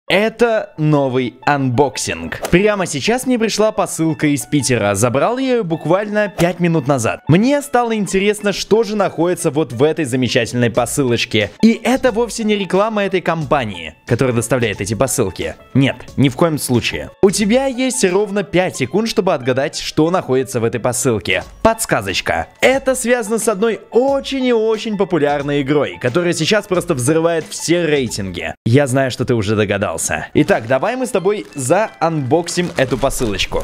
Это новый анбоксинг. Прямо сейчас мне пришла посылка из Питера. Забрал я ее буквально 5 минут назад. Мне стало интересно, что же находится вот в этой замечательной посылочке. И это вовсе не реклама этой компании, которая доставляет эти посылки. Нет, ни в коем случае. У тебя есть ровно 5 секунд, чтобы отгадать, что находится в этой посылке. Подсказочка. Это связано с одной очень и очень популярной игрой, которая сейчас просто взрывает все рейтинги. Я знаю, что ты уже догадался. Итак, давай мы с тобой заанбоксим эту посылочку.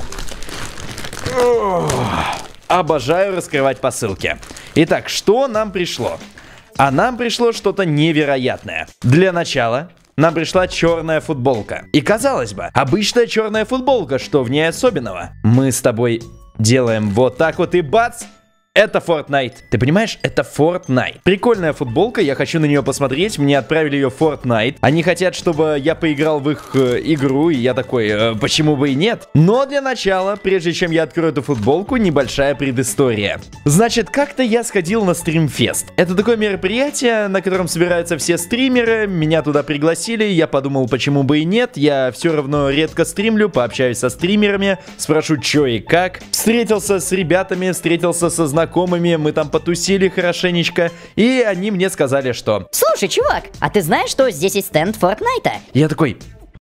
Обожаю раскрывать посылки. Итак, что нам пришло? А нам пришло что-то невероятное. Для начала нам пришла черная футболка. И казалось бы, обычная черная футболка, что в ней особенного? Мы с тобой делаем вот так вот и бац! Это Fortnite. Ты понимаешь, это Fortnite. Прикольная футболка, я хочу на нее посмотреть. Мне отправили ее в Fortnite. Они хотят, чтобы я поиграл в их игру, и я такой, почему бы и нет? Но для начала, прежде чем я открою эту футболку, небольшая предыстория. Значит, как-то я сходил на стримфест. Это такое мероприятие, на котором собираются все стримеры. Меня туда пригласили, я подумал, почему бы и нет. Я все равно редко стримлю, пообщаюсь со стримерами, спрошу, что и как. Встретился с ребятами, встретился со знакомыми. Мы там потусили хорошенечко, и они мне сказали, что... Слушай, чувак, а ты знаешь, что здесь есть стенд Fortnite? Я такой...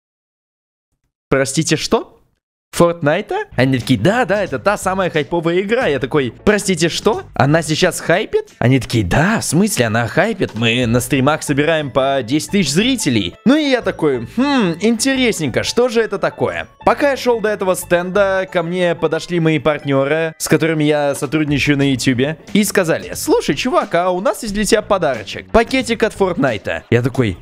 Простите, что? Fortnite? Они такие, да, это та самая хайповая игра. Я такой, простите, что? Она сейчас хайпит? Они такие, да, в смысле она хайпит? Мы на стримах собираем по 10 тысяч зрителей. Ну и я такой, интересненько, что же это такое? Пока я шел до этого стенда, ко мне подошли мои партнеры, с которыми я сотрудничаю на YouTube, и сказали, слушай, чувак, а у нас есть для тебя подарочек. Пакетик от Fortnite. Я такой...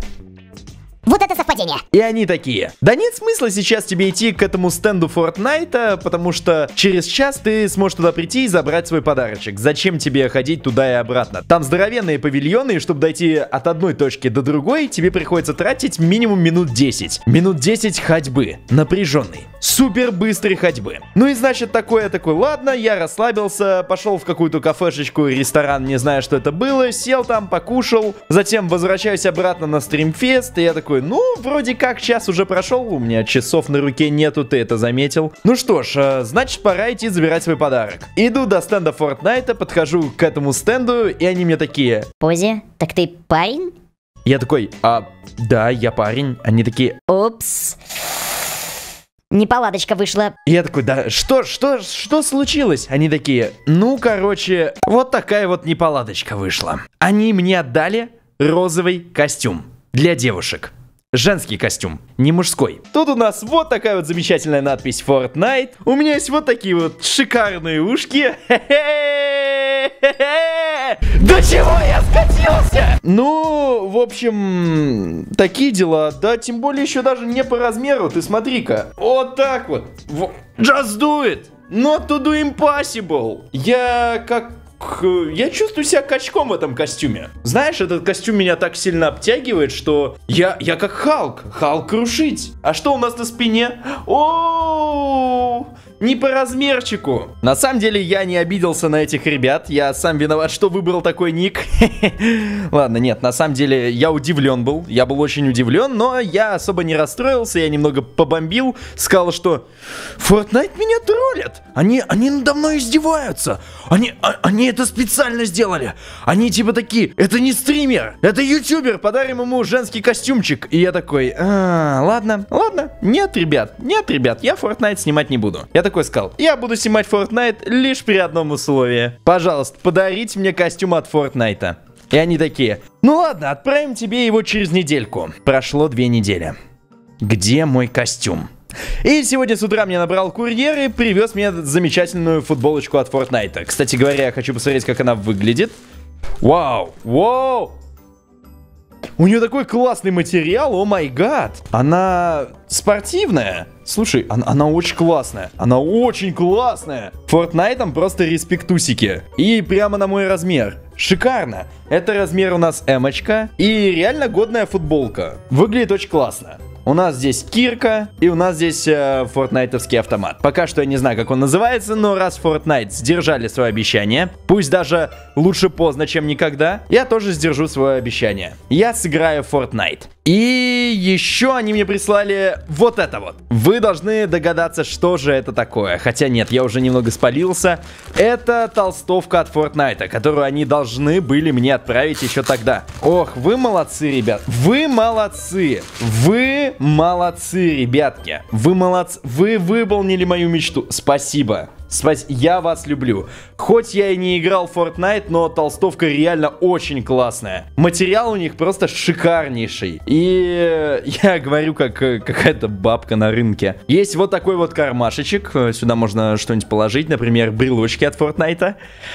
Вот это совпадение. И они такие, да нет смысла сейчас тебе идти к этому стенду Fortnite, потому что через час ты сможешь туда прийти и забрать свой подарочек. Зачем тебе ходить туда и обратно? Там здоровенные павильоны, и чтобы дойти от одной точки до другой, тебе приходится тратить минимум минут 10. Минут 10 ходьбы, напряженной, супер быстрой ходьбы. Ну и значит такой, ладно, я расслабился, пошел в какую-то кафешечку, ресторан, не знаю, что это было, сел там, покушал, затем возвращаюсь обратно на стримфест, и я такой, ну, вроде как час уже прошел, у меня часов на руке нету, ты это заметил. Ну что ж, значит, пора идти забирать свой подарок. Иду до стенда Fortnite, подхожу к этому стенду, и они мне такие... Пози, так ты парень? Я такой, да, я парень. Они такие... Упс. Неполадочка вышла. Я такой, да, что случилось? Они такие, ну, короче, вот такая вот неполадочка вышла. Они мне отдали розовый костюм для девушек. Женский костюм, не мужской. Тут у нас вот такая вот замечательная надпись Fortnite. У меня есть вот такие вот шикарные ушки. До чего я скатился? Ну, в общем, такие дела. Да, тем более еще даже не по размеру. Ты смотри-ка. Вот так вот. Just do it. Not to do impossible. Я чувствую себя качком в этом костюме. Знаешь, этот костюм меня так сильно обтягивает, что я как Халк. Халк крушить. А что у нас на спине? О, не по размерчику. На самом деле я не обиделся на этих ребят. Я сам виноват, что выбрал такой ник. Ладно, нет, на самом деле я удивлен был. Я был очень удивлен, но я особо не расстроился. Я немного побомбил. Сказал, что Fortnite меня троллят. Они надо мной издеваются. Они это специально сделали. Они типа такие, это не стример, это ютубер, подарим ему женский костюмчик. И я такой, ладно. Нет, ребят, я Fortnite снимать не буду. Я такой сказал, я буду снимать Fortnite лишь при одном условии. Пожалуйста, подарите мне костюм от Fortnite. И они такие, ну ладно, отправим тебе его через недельку. Прошло 2 недели. Где мой костюм? И сегодня с утра мне набрал курьер и привез мне замечательную футболочку от Fortnite. Кстати говоря, я хочу посмотреть, как она выглядит. Вау! У нее такой классный материал, о май гад. Она спортивная. Слушай, она очень классная. Она очень классная. Fortnite просто респектусики. И прямо на мой размер. Шикарно. Это размер у нас эмочка. И реально годная футболка. Выглядит очень классно. У нас здесь кирка, и у нас здесь фортнайтовский автомат. Пока что я не знаю, как он называется, но раз Fortnite сдержали свое обещание, пусть даже лучше поздно, чем никогда, я тоже сдержу свое обещание. Я сыграю в Fortnite. И еще они мне прислали вот это вот. Вы должны догадаться, что же это такое. Хотя нет, я уже немного спалился. Это толстовка от Fortnite, которую они должны были мне отправить еще тогда. Ох, вы молодцы, ребят. Вы молодцы. Вы молодцы, ребятки. Вы молодцы. Вы выполнили мою мечту. Спасибо. Я вас люблю. Хоть я и не играл в Fortnite, но толстовка реально очень классная. Материал у них просто шикарнейший. И я говорю, как какая-то бабка на рынке. Есть вот такой вот кармашечек. Сюда можно что-нибудь положить, например, брелочки от Fortnite.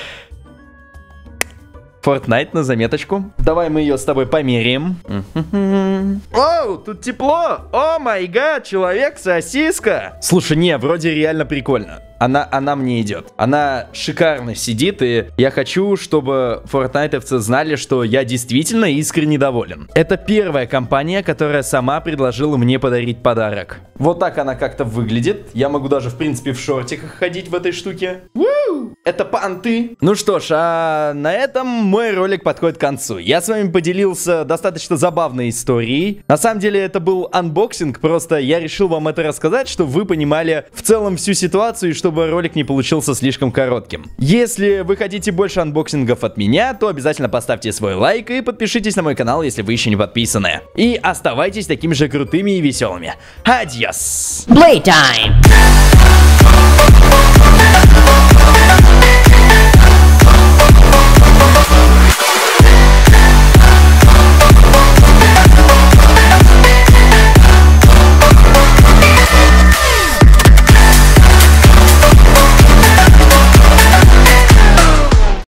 Fortnite на заметочку. Давай мы ее с тобой померяем. Оу, тут тепло. О май гад, человек-сосиска. Слушай, не, вроде реально прикольно. Она мне идет. Она шикарно сидит, и я хочу, чтобы фортнайтовцы знали, что я действительно искренне доволен. Это первая компания, которая сама предложила мне подарить подарок. Вот так она как-то выглядит. Я могу даже, в принципе, в шортиках ходить в этой штуке. Это панты. Ну что ж, а на этом мой ролик подходит к концу. Я с вами поделился достаточно забавной историей. На самом деле это был анбоксинг, просто я решил вам это рассказать, чтобы вы понимали в целом всю ситуацию, и чтобы ролик не получился слишком коротким. Если вы хотите больше анбоксингов от меня, то обязательно поставьте свой лайк и подпишитесь на мой канал, если вы еще не подписаны. И оставайтесь такими же крутыми и веселыми. Адьос! Playtime!